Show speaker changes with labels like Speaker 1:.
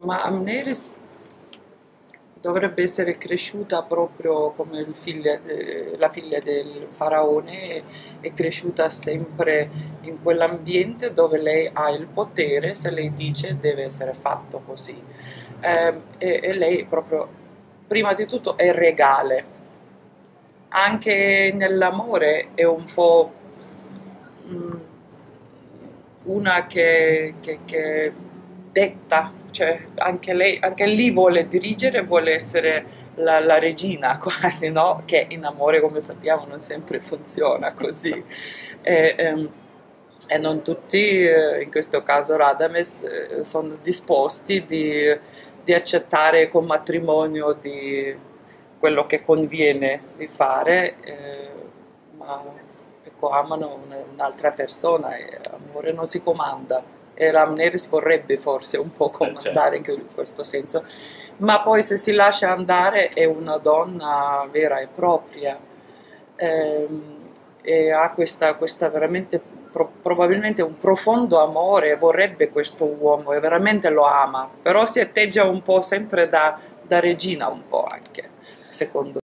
Speaker 1: Ma Amneris dovrebbe essere cresciuta proprio come la figlia del faraone, è cresciuta sempre in quell'ambiente dove lei ha il potere, se lei dice deve essere fatto così. E lei proprio, prima di tutto, è regale. Anche nell'amore è un po' mm, una che detta, cioè anche lei, anche lì vuole dirigere, vuole essere la regina quasi, no? Che in amore, come sappiamo, non sempre funziona così. E, ehm, e non tutti, in questo caso Radames, sono disposti di accettare con matrimonio quello che conviene di fare, ma ecco, amano un'altra persona e l'amore non si comanda. E Ramneris vorrebbe forse un po' comandare
Speaker 2: Certo.
Speaker 1: in questo senso, ma poi se si lascia andare è una donna vera e propria, ehm, e ha questa veramente, probabilmente un profondo amore, vorrebbe questo uomo e veramente lo ama, però si atteggia un po' sempre da regina, un po' anche, secondo me.